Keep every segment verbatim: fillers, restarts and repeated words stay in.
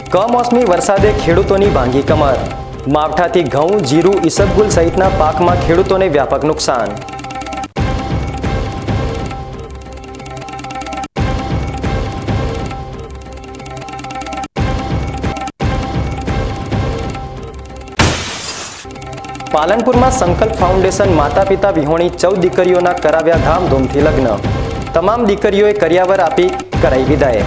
કમોસમી વરસાદે ખેડૂતોની ભાંગી કમર। માવઠાથી ઘઉં, જીરું, ઈસબગુલ સહિતના પાકમાં ખેડૂતોને વ્યાપક નુકસાન। પાલનપુરમાં સંકલ્પ ફાઉન્ડેશન માતા પિતા વિહોણી ચૌદ દીકરીઓના કરાવ્યા ધામધૂમથી લગ્ન। તમામ દીકરીઓએ કર્યાવર આપી કરાઈ વિદાય।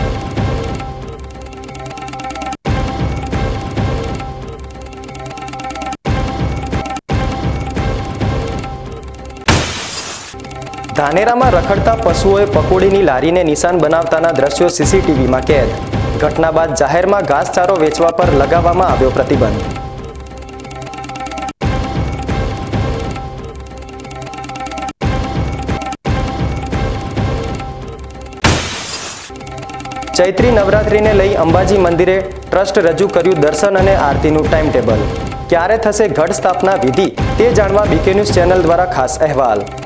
ધાનેરામાં રખડતા પશુઓએ પકોડીની લારીને નિશાન બનાવતાના દ્રશ્યો સીસીટીવીમાં કેદ। ઘટના બાદ જાહેરમાં ઘાસચારો વેચવા પર લગાવવામાં આવ્યો પ્રતિબંધ। ચૈત્રી નવરાત્રિને લઈ અંબાજી મંદિરે ટ્રસ્ટ રજૂ કર્યું દર્શન અને આરતીનું ટાઈમ ટેબલ। ક્યારે થશે ઘટ સ્થાપના વિધિ તે જાણવા બીકે ન્યૂઝ ચેનલ દ્વારા ખાસ અહેવાલ।